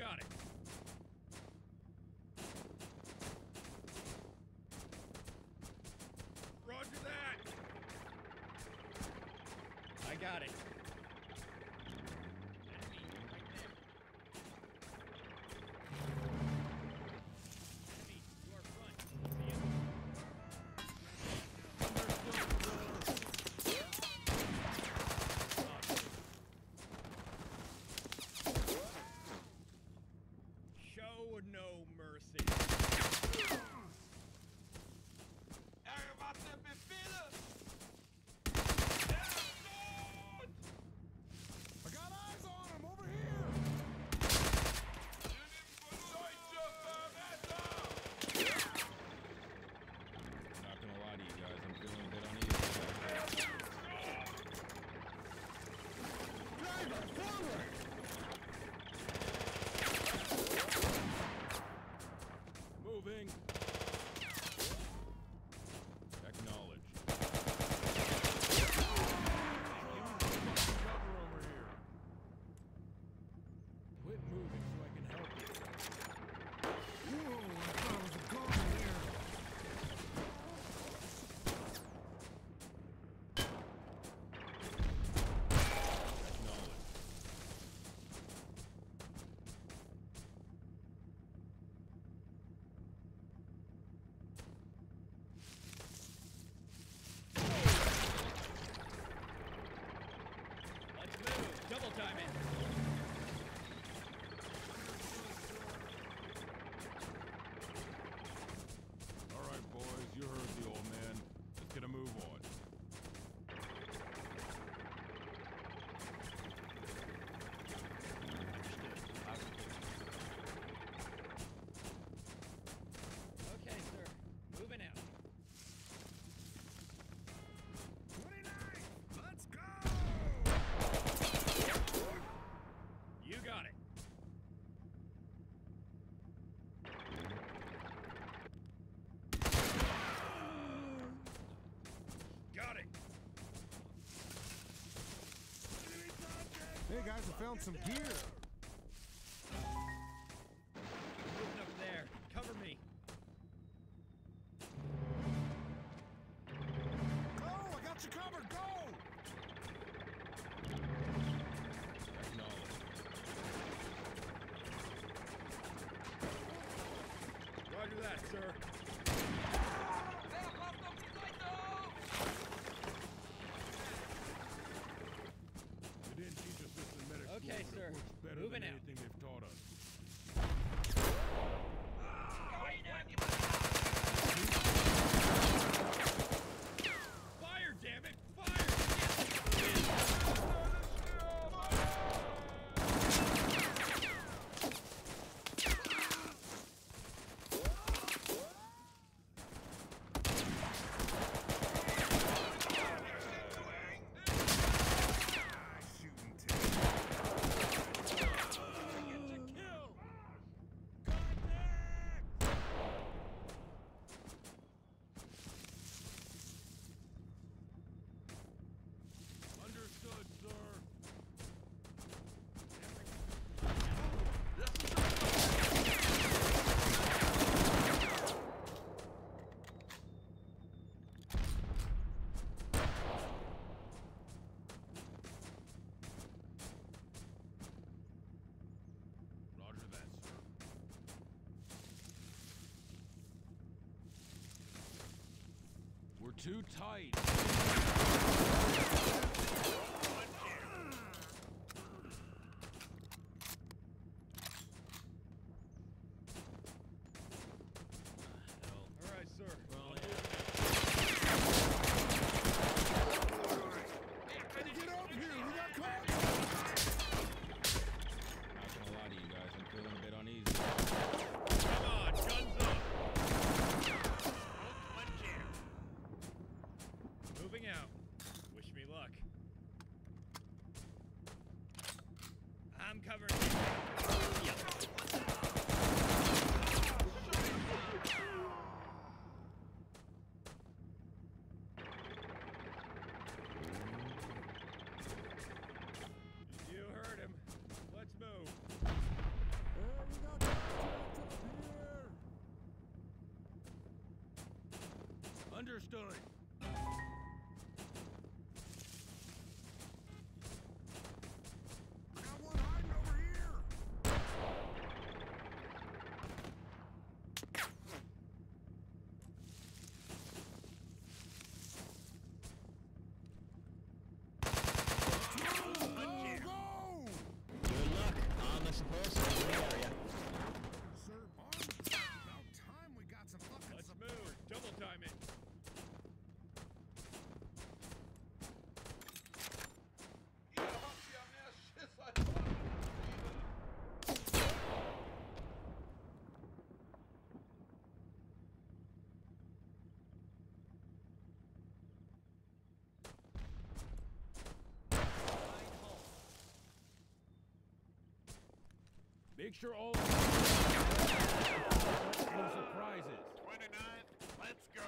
got it. Roger that. I got it. Show no mercy. I got eyes on him over here! Not gonna lie to you guys, I'm feeling a bit uneasy. Driver, forward! Moving. Acknowledged. Cover over here. Quit moving so I can help you. Whoa, I thought it was a guard there. Let's move. Double time it. All right, boys, you heard the old man. Let's get a move on. Okay, sir. Moving out. 29! Let's go! You got it. Got it. Hey guys, I found some gear. Moving up there. Cover me. Go! I got you covered! Go! Acknowledged. Roger that, sir. They didn't teach us this in medical Okay, school, but sir. it works better Moving than out. anything they've taught us. Fire, damn it! Fire! Shooting kill! Contact! Understood, sir. Roger that, sir. We're too tight. All right, sir. Well, Get over here! We got caught! not gonna lie to you guys, I'm feeling a bit uneasy. Come on, guns up. Moving out. Wish me luck. Understood. I got one hiding over here. Go! Good luck. On the supposed to the area. Sir, armed? About time we got some fucking Let's support. move. Double time it. Make sure all any surprises. 29th, let's go.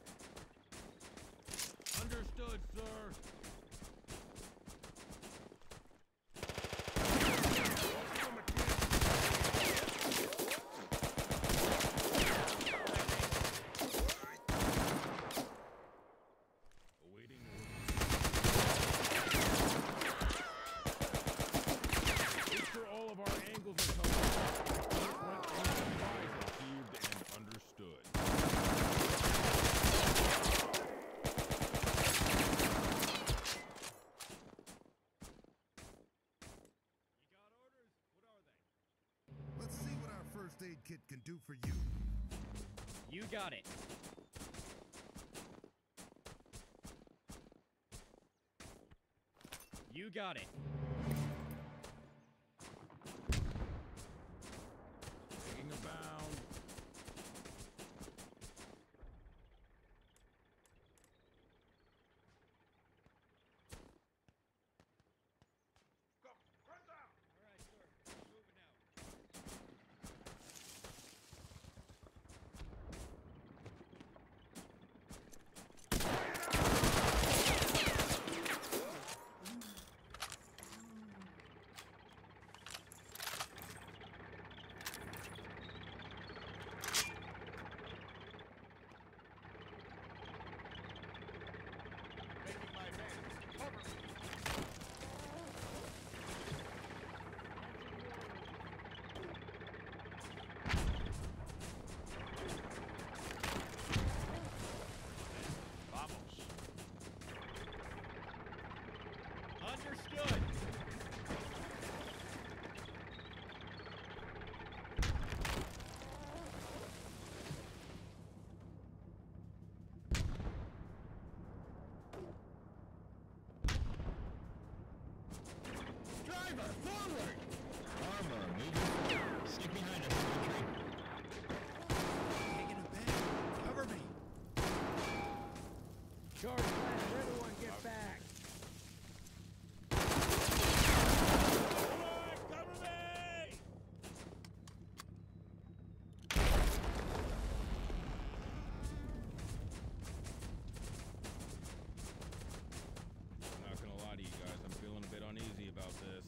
Understood, sir. Awaiting orders. Make sure all of our angles are covered. Any supplies received and understood. You got orders? What are they? Let's see what our first aid kit can do for you. You got it. You got it. Taking a bound. All right, sir. Moving out. Making my man. Cover me. Vamos. Understood. Driver, forward! Armor, moving forward. Stick behind us, infantry. Taking a bed. Cover me. Charge plan. Everyone get back. Cover me! I'm not gonna lie to you guys, I'm feeling a bit uneasy about this.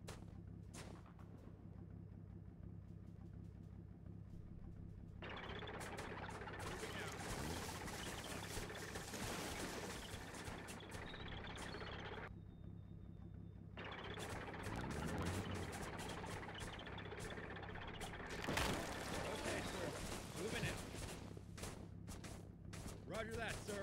Okay, sir. Moving out. Roger that, sir.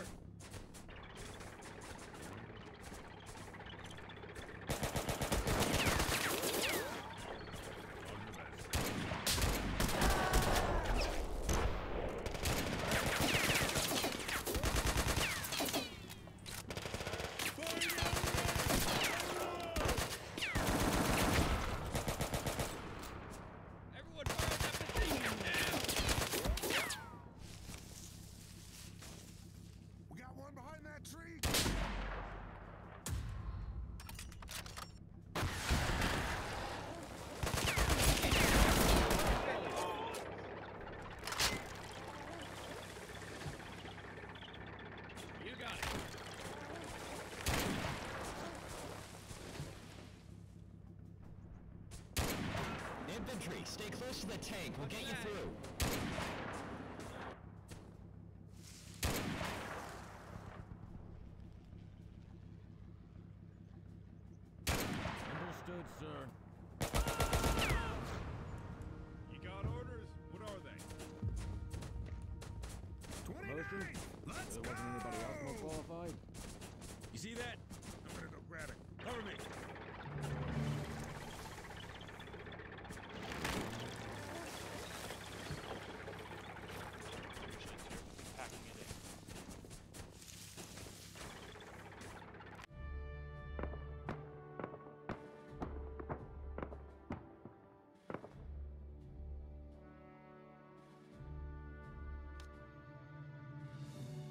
Everyone fire in that position now. We got one behind that tree. You got it. Infantry, stay close to the tank. We'll get you through. There wasn't anybody else more qualified? You see that?